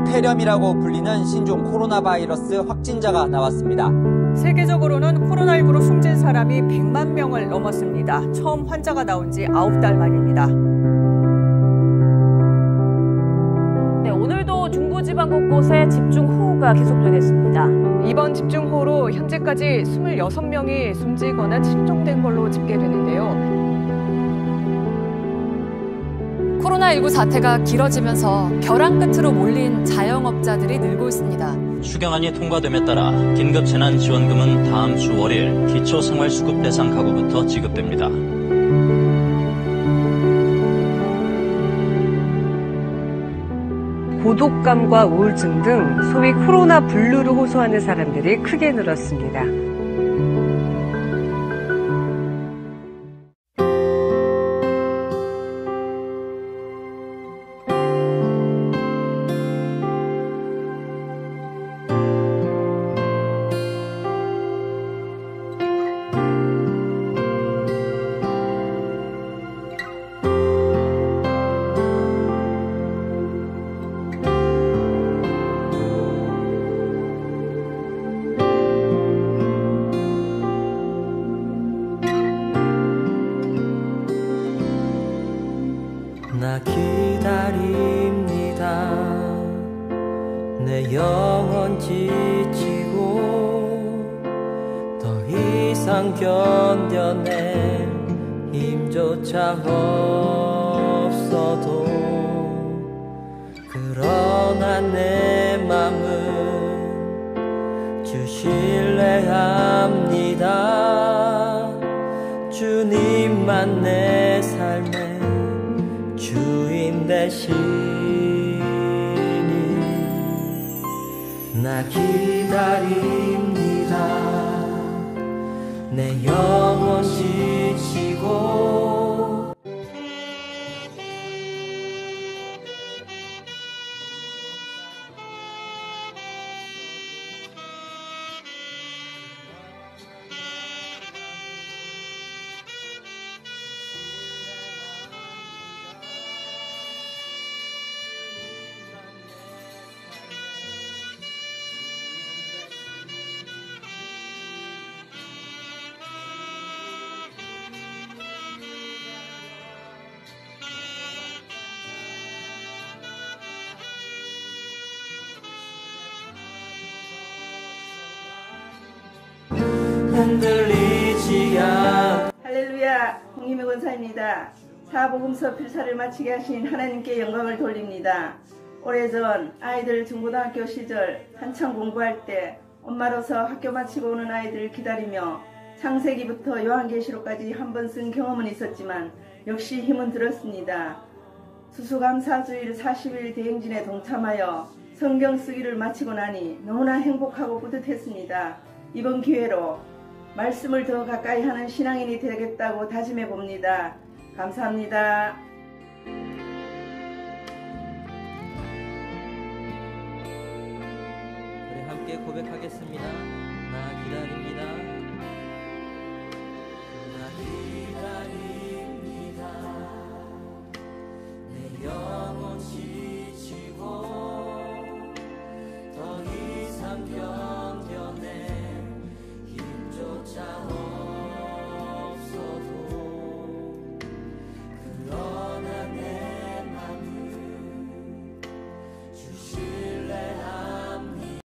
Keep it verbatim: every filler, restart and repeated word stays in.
폐렴이라고 불리는 신종 코로나 바이러스 확진자가 나왔습니다. 세계적으로는 코로나십구로 숨진 사람이 백만 명을 넘었습니다. 처음 환자가 나온 지 아홉 달 만입니다. 네, 오늘도 중부지방 곳곳에 집중호우가 계속되겠습니다. 이번 집중호우로 현재까지 이십육 명이 숨지거나 실종된 걸로 집계되는데요. 코로나십구 사태가 길어지면서 벼랑 끝으로 몰린 자영업자들이 늘고 있습니다. 추경안이 통과됨에 따라 긴급재난지원금은 다음 주 월일 기초생활수급 대상 가구부터 지급됩니다. 고독감과 우울증 등 소위 코로나 블루를 호소하는 사람들이 크게 늘었습니다. 나 기다립니다. 내 영혼 지치고 더 이상 견뎌낼 힘조차 없어도 그러나 내 맘은 주실래 합니다. 주님만 내 삶의 주인 되시니 나 기다립니다. 내 영혼 지치고 흔들리지 않. 할렐루야, 홍희명 권사입니다. 사복음서 필사를 마치게 하신 하나님께 영광을 돌립니다. 오래전 아이들 중고등학교 시절 한창 공부할 때 엄마로서 학교 마치고 오는 아이들을 기다리며 창세기부터 요한계시록까지 한 번 쓴 경험은 있었지만 역시 힘은 들었습니다. 수수감사주일 사십 일 대행진에 동참하여 성경 쓰기를 마치고 나니 너무나 행복하고 뿌듯했습니다. 이번 기회로 말씀을 더 가까이 하는 신앙인이 되겠다고 다짐해 봅니다. 감사합니다. 우리 함께 고백하겠습니다.